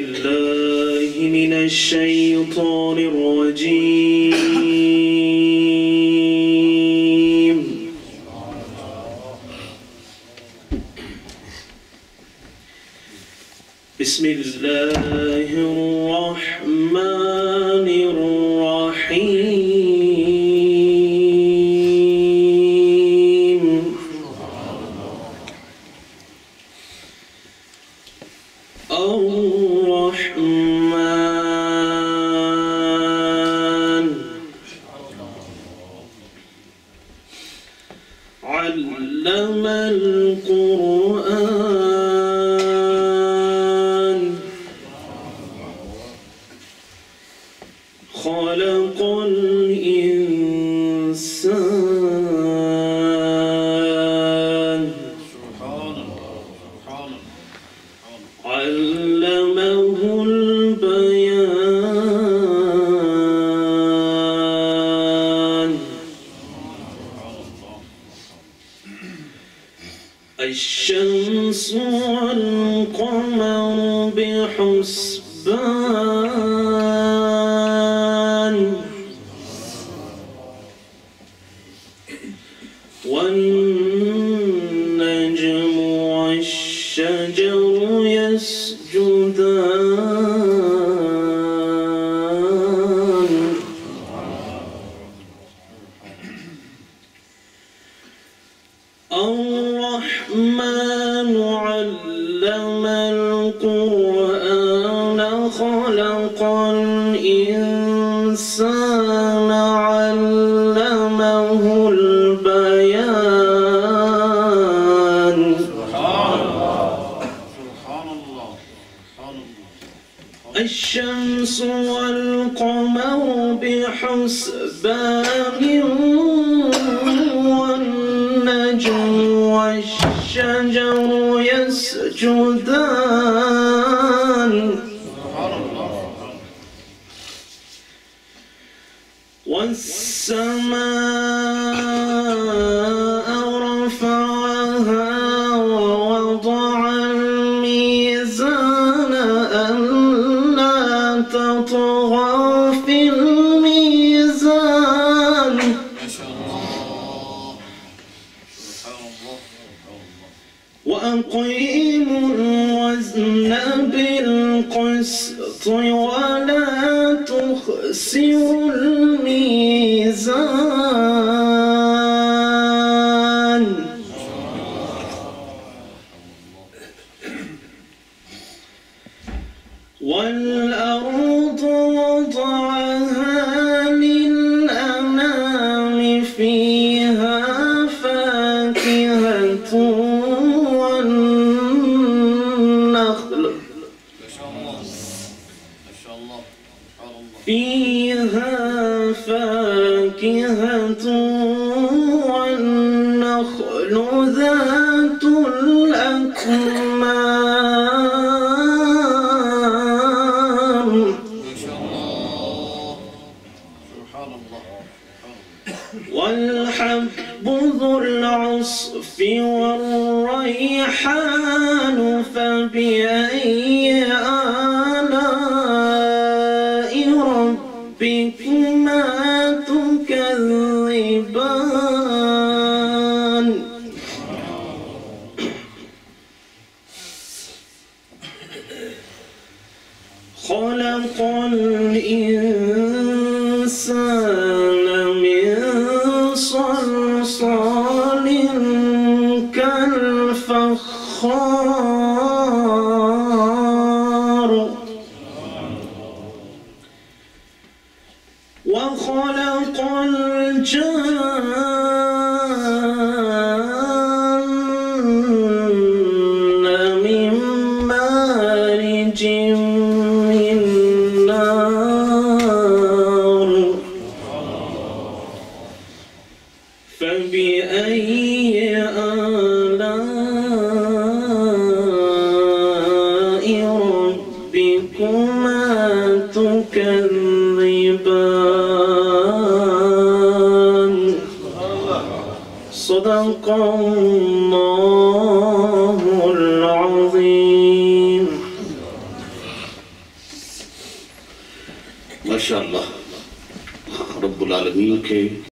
بالله من الشيطان الرجيم. بسم الله الرحمن الرحيم. الرحمن علم القرآن خلق الإنسان علمه البيان. الشمس والقمر بحسبان والنجم والشجر يسجدان. الرحمن علم القرآن خلق الإنسان علمه البيان. الشمس والقمر بحسبان والنجم والشجر يسجدان. والسماء رفعها ووضع الميزان ألا تطغوا في الميزان. وأقيموا الوزن بالقسط ولا تخسروا الميزان. والأرض وضعها للأنام فيها فاكهة والنخل فيها فاكهة والنخل ذات الأكمام. والحب ذو العصف والريحان فبأي آلاء ربكما تكذبان. خلق الإنسان من صلصال كالفخار. وخلق الجان من مارج من نار. فبأي آلاء ربكما تكذبان. صدق الله العظيم. माशा अल्लाह रब्बुल आलमीन के